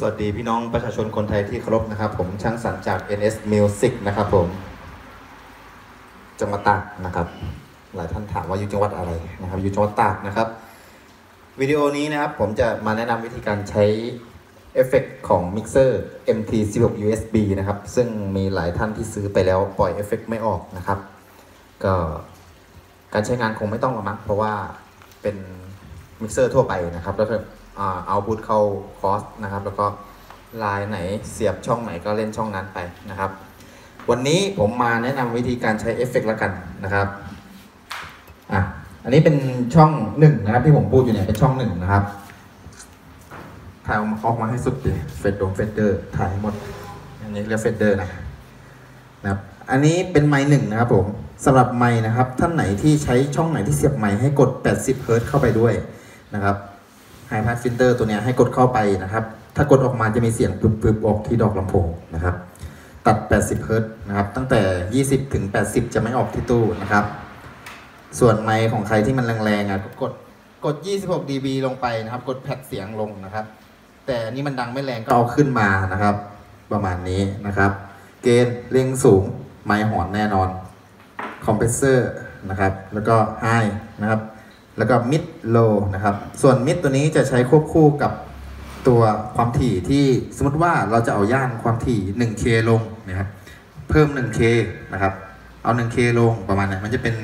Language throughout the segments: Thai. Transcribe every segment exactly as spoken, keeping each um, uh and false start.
สวัสดีพี่น้องประชาชนคนไทยที่เคารพนะครับผมช่างสรรจาก เอ็น เอส Music นะครับผมจังหวัดตากนะครับหลายท่านถามว่าอยู่จังหวัดอะไรนะครับอยู่จังหวัดตากนะครับวิดีโอนี้นะครับผมจะมาแนะนำวิธีการใช้เอฟเฟกต์ของมิกเซอร์ เอ็ม ที สิบหก ยู เอส บี นะครับซึ่งมีหลายท่านที่ซื้อไปแล้วปล่อยเอฟเฟกต์ไม่ออกนะครับก็การใช้งานคงไม่ต้องหรอกมั้งเพราะว่าเป็นมิกเซอร์ทั่วไปนะครับแล้วก็เอาพุทเข้าคอร์สนะครับแล้วก็ลายไหนเสียบช่องไหนก็เล่นช่องนั้นไปนะครับวันนี้ผมมาแนะนำวิธีการใช้เอฟเฟกต์ละกันนะครับอ่ะอันนี้เป็นช่องหนึ่งนะครับที่ผมพูดอยู่เนี่ยเป็นช่องหนึ่งนะครับถ่ายออกมาให้สุดดิเฟดโดมเฟดเดอร์ถ่ายหมดอันนี้เรียกเฟดเดอร์นะนะครับอันนี้เป็นไมค์หนึ่งนะครับผมสำหรับไมค์นะครับท่านไหนที่ใช้ช่องไหนที่เสียบไมค์ให้กดแปดสิบเฮิร์ตซ์เข้าไปด้วยนะครับไฮพาสฟิลเตอร์ตัวนี้ให้กดเข้าไปนะครับถ้ากดออกมาจะมีเสียงปึ๊บๆออกที่ดอกลำโพงนะครับตัดแปดสิบเฮิร์ตซ์นะครับตั้งแต่ยี่สิบถึงแปดสิบจะไม่ออกที่ตู้นะครับส่วนไมค์ของใครที่มันแรงๆอ่ะก็กดกดยี่สิบหก ดี บี ลงไปนะครับกดแพดเสียงลงนะครับแต่อันนี้มันดังไม่แรงก็เอาขึ้นมานะครับประมาณนี้นะครับเกณฑ์เร่งสูงไมค์หอนแน่นอนคอมเพรสเซอร์นะครับแล้วก็ไฮนะครับแล้วก็ mid low นะครับส่วน mid ตัวนี้จะใช้ควบคู่กับตัวความถี่ที่สมมติว่าเราจะเอาย่านความถี่ หนึ่งเค ลงนะครับเพิ่ม หนึ่งเค นะครับเอา หนึ่งเค ลงประมาณนี้มันจะเป็น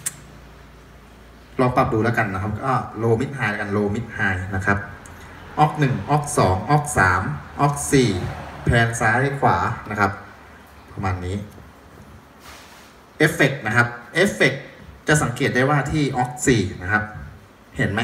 ลองปรับดูแล้วกันนะครับก็ low mid high กัน low mid high นะครับออกหนึ่งออกสองออกสามออกสี่แพนซ้ายขวานะครับประมาณนี้เอฟเฟกต์นะครับเอฟเฟกต์จะสังเกตได้ว่าที่ออกสี่นะครับเห็นไหม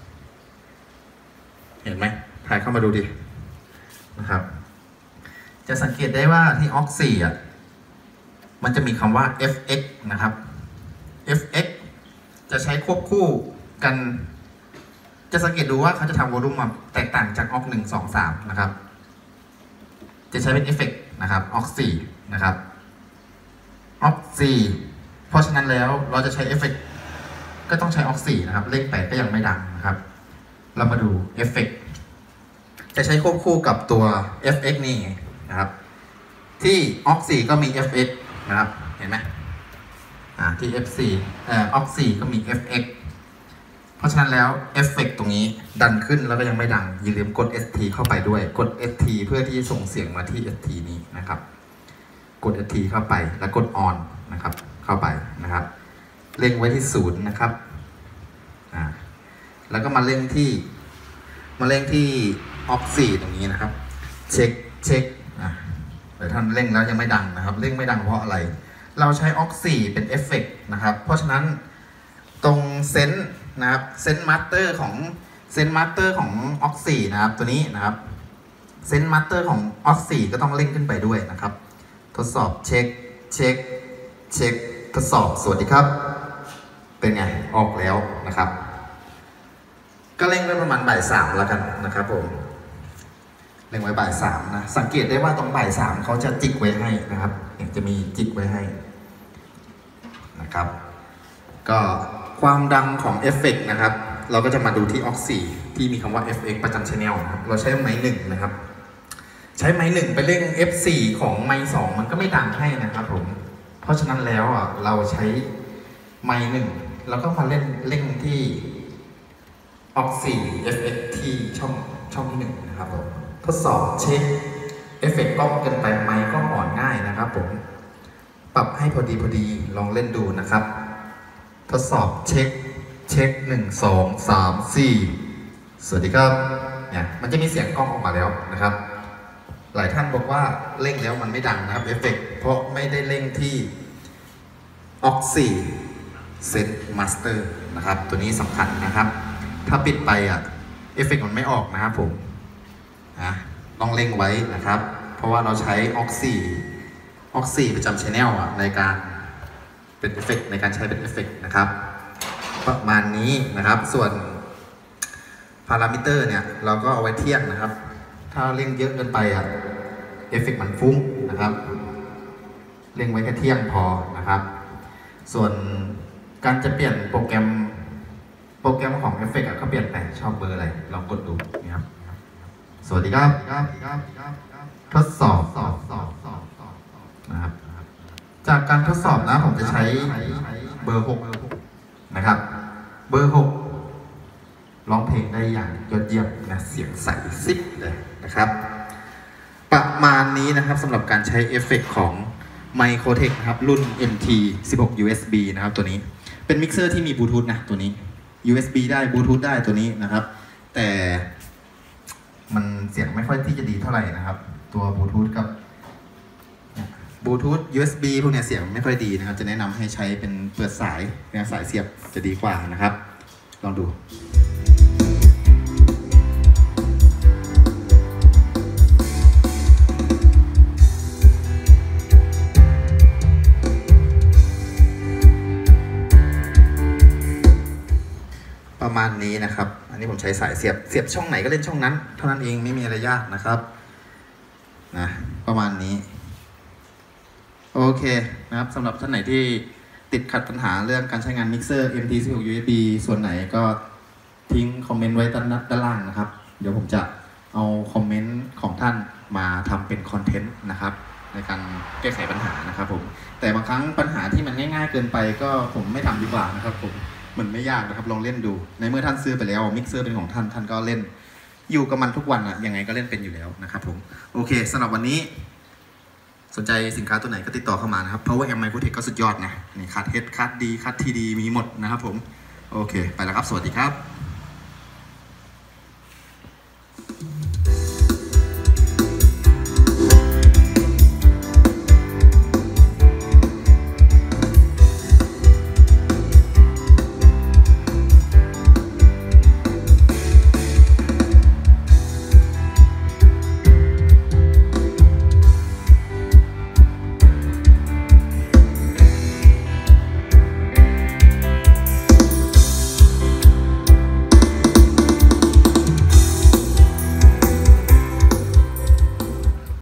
เห็นไหมถ่ายเข้ามาดูดินะครับจะสังเกตได้ว่าที่ออกสี่อ่ะมันจะมีคำว่า เอฟ เอ็กซ์ นะครับ เอฟ เอ็กซ์ จะใช้ควบคู่กันจะสังเกตดูว่าเขาจะทำวอลลุ่มมาแตกต่างจากออกหนึ่ง สอง สามนะครับจะใช้เป็นเอฟเฟกต์นะครับออกสี่นะครับออกสี่เพราะฉะนั้นแล้วเราจะใช้เอฟเฟกต์ก็ต้องใช้ออกสี่นะครับเลขแปดก็ยังไม่ดังนะครับเรามาดูเอฟเฟกต์จะใช้ควบคู่กับตัว เอฟ เอ็กซ์ นี่นะครับที่ออกสี่ก็มี เอฟ เอ็กซ์ นะครับเห็นไหมอ่าที่ เอฟ สี่ เอ่อออกสี่ก็มี เอฟ เอ็กซ์ เพราะฉะนั้นแล้วเอฟเฟกต์ตรงนี้ดันขึ้นแล้วก็ยังไม่ดังอย่าลืมกด เอส ที เข้าไปด้วยกด เอส ที เพื่อที่จะส่งเสียงมาที่ เอส ที นี้นะครับกด เอส ที เข้าไปแล้วกด on นะครับเข้าไปนะครับเร่งไว้ที่ศูนย์นะครับอ่าแล้วก็มาเร่งที่มาเร่งที่ออกสี่ตรงนี้นะครับเช็คเช็คอ่ะแต่ท่านเร่งแล้วยังไม่ดังนะครับเร่งไม่ดังเพราะอะไรเราใช้ออกสี่เป็นเอฟเฟกต์นะครับเพราะฉะนั้นตรงเซนต์นะครับเซนต์มาสเตอร์ของเซนต์มาสเตอร์ของออกสี่นะครับตัวนี้นะครับเซนต์มาสเตอร์ของออกสี่ก็ต้องเร่งขึ้นไปด้วยนะครับทดสอบเช็คเช็คเช็คทดสอบสวัสดีครับเป็นไงออกแล้วนะครับก็เร่งไว้ประมาณบ่ายสามแล้วกันนะครับผมเร่งไว้บ่ายสามนะสังเกตได้ว่าตรงบ่ายสามเขาจะจิกไว้ให้นะครับจะมีจิกไว้ให้นะครับก็ความดังของเอฟเฟกต์นะครับเราก็จะมาดูที่ออกสี่ที่มีคำว่า เอฟ เอ็กซ์ ประจำ channel นะครับเราใช้ไมค์หนึ่งนะครับใช้ไมค์หนึ่งไปเร่ง เอฟ สี่ ของไมค์สองมันก็ไม่ดังให้นะครับผมเพราะฉะนั้นแล้วอ่ะเราใช้ไมค์หนึ่งแล้วก็มาเล่นเร่งที่ออกสี่ เอฟ เอ็กซ์ ที่ช่องช่องที่หนึ่งนะครับผมทดสอบเช็คเอฟเฟกต์กล้องเกินไปไมค์ก็อ่อนง่ายนะครับผมปรับให้พอดีพอดีลองเล่นดูนะครับทดสอบเช็คเช็คหนึ่งสองสามสี่สวัสดีครับเนี่ยมันจะมีเสียงกล้องออกมาแล้วนะครับหลายท่านบอกว่าเร่งแล้วมันไม่ดังนะครับเอฟเฟกต์เพราะไม่ได้เร่งที่ออกสี่เซตมาสเตอร์นะครับตัวนี้สำคัญนะครับถ้าปิดไปอ่ะเอฟเฟกต์มันไม่ออกนะครับผมนะต้องเร่งไว้นะครับเพราะว่าเราใช้ออกสี่ออกสี่ประจำ channel อ่ะในการเป็นเอฟเฟกต์ในการใช้เป็นเอฟเฟกต์นะครับประมาณนี้นะครับส่วนพารามิเตอร์เนี่ยเราก็เอาไว้เทียบนะครับถ้าเร่งเยอะเกินไปอ่ะเอฟเฟกต์มันฟุ้งนะครับเร่งไว้แค่เที่ยงพอนะครับส่วนการจะเปลี่ยนโปรแกรมโปรแกรมของเอฟเฟกต์ก็เปลี่ยนไปชอบเบอร์อะไรลองกดดูนะครับสวัสดีครับทดสอบนะครับจากการทดสอบนะผมจะใช้เบอร์หกนะครับเบอร์หกร้องเพลงได้อย่างยอดเยี่ยมนะเสียงใสซิปเลยนะครับประมาณนี้นะครับสำหรับการใช้เอฟเฟกต์ของ Microtech นะครับรุ่น เอ็ม ที สิบหก ยู เอส บี นะครับตัวนี้เป็นมิกเซอร์ที่มีบลูทูธนะตัวนี้ ยู เอส บี ได้บลูทูธได้ตัวนี้นะครับแต่มันเสียงไม่ค่อยที่จะดีเท่าไหร่นะครับตัวบลูทูธกับบลูทูธ ยู เอส บี พวกเนี้ยเสียงไม่ค่อยดีนะครับจะแนะนำให้ใช้เป็นเปิดสายนะสายเสียบจะดีกว่านะครับลองดูประมาณนี้นะครับอันนี้ผมใช้สายเสียบเสียบช่องไหนก็เล่นช่องนั้นเท่านั้นเองไม่มีอะไรยากนะครับนะประมาณนี้โอเคนะครับสำหรับท่านไหนที่ติดขัดปัญหาเรื่องการใช้งานมิกเซอร์ เอ็ม ที สิบหก ยู เอส บี ส่วนไหนก็ทิ้งคอมเมนต์ไว้ด้านด้านล่างนะครับเดี๋ยวผมจะเอาคอมเมนต์ของท่านมาทำเป็นคอนเทนต์นะครับในการแก้ไขปัญหานะครับผมแต่บางครั้งปัญหาที่มันง่ายๆเกินไปก็ผมไม่ทำดีกว่านะครับผมมันไม่ยากนะครับลองเล่นดูในเมื่อท่านซื้อไปแล้วมิกเซอร์เป็นของท่านท่านก็เล่นอยู่กับมันทุกวันอะยังไงก็เล่นเป็นอยู่แล้วนะครับผมโอเคสำหรับวันนี้สนใจสินค้าตัวไหนก็ติดต่อเข้ามานะครับ Power Amp Microtech ก็สุดยอดนะนี่คัดเฮดคัดดีคัดทีดีมีหมดนะครับผมโอเคไปแล้วครับสวัสดีครับ